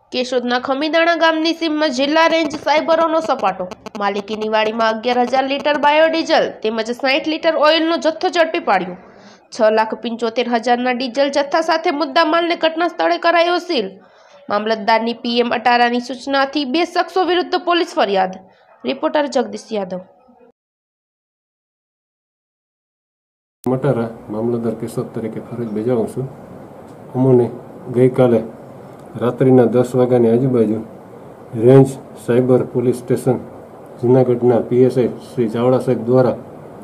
કેશોદના ખમીદાણા ગામની સીમમાં જિલ્લા રેન્જ સાયબરોનો સપાટો। માલિકીની વાડીમાં 11,000 લીટર બાયોડીઝલ તેમજ 60 લીટર ઓઇલનો જથ્થો ઝડપી પાડ્યો। 6,75,000ના ડીઝલ જથ્થા સાથે મુદ્દામાલને ઘટના સ્થળે કરાયો સીલ। મામલતદારની PM અટારાની સૂચનાથી 2 શખ્સો વિરુદ્ધ પોલીસ ફરિયાદ। રિપોર્ટર જગદીશ યાદવ। મટારા મામલતદાર કેશોદ તરીકે ફરજ બજાવું છું। અમોને ગઈકાલે રાત્રિના 10 વાગ્યાની આજુબાજુ રેન્જ સાયબર પોલીસ સ્ટેશન જૂનાગઢના PSI શ્રી ચાવડા સાહેબ દ્વારા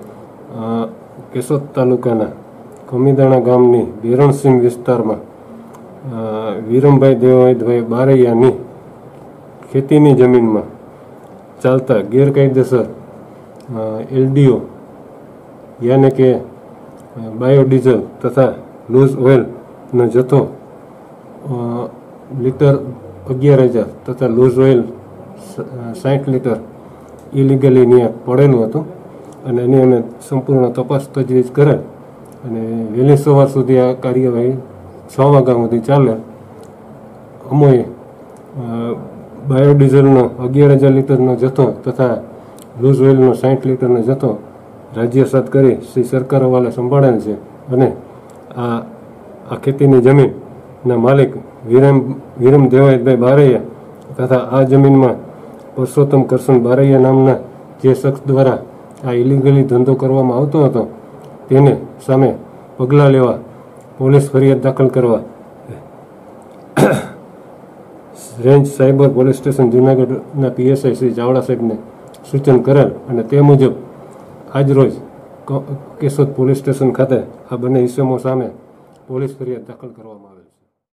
કેશોદ તાલુકાના ખમીદાણા ગામની બેરણસીમ વિસ્તારમાં વિરમભાઈ દેવાભાઈ બારૈયાની ખેતીની જમીનમાં ચાલતા ગેરકાયદેસર LDO યાને કે બાયોડીઝલ તથા લૂઝ ઓઇલનો જથ્થો લીટર 11,000 તથા લૂઝ ઓઇલ 60 લીટર ઇલીગલી ત્યાં પડેલું હતું અને એની અમે સંપૂર્ણ તપાસ તજવીજ કરેલ અને વહેલી સવાર સુધી આ કાર્યવાહી 6 વાગ્યા સુધી ચાલે। અમોએ બાયોડીઝલનો 11,000 લીટરનો જથ્થો તથા લૂઝ ઓઇલનો 60 લીટરનો જથ્થો રાજ્યસાત કરી શ્રી સરકાર હવાલે સંભાળેલ છે અને આ ખેતીની જમીનના માલિક વિરમ દેવાભાઈ બારૈયા તથા આ જમીનમાં પરસોત્તમ કરશન બારૈયા નામના જે શખ્સ દ્વારા આ ઇલીગલી ધંધો કરવામાં આવતો હતો તેને સામે પગલાં લેવા પોલીસ ફરિયાદ દાખલ કરવા રેન્જ સાયબર પોલીસ સ્ટેશન જૂનાગઢના PSI શ્રી ચાવડા સાહેબને સૂચન કરેલ અને તે મુજબ આજરોજ કેશોદ પોલીસ સ્ટેશન ખાતે આ બંને ઇસમો સામે પોલીસ ફરિયાદ દાખલ કરવામાં આવી।